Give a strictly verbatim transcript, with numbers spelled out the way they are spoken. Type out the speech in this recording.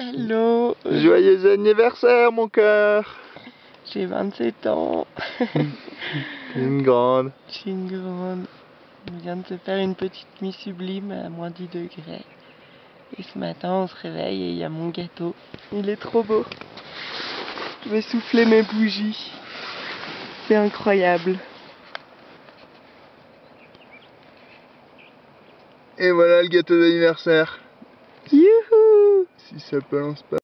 Hello. Joyeux anniversaire, mon cœur. J'ai vingt-sept ans. Une grande. Je suis une grande. On vient de se faire une petite nuit sublime à moins dix degrés. Et ce matin, on se réveille et il y a mon gâteau. Il est trop beau. Je vais souffler mes bougies. C'est incroyable. Et voilà le gâteau d'anniversaire. Youhou! Si ça balance pas.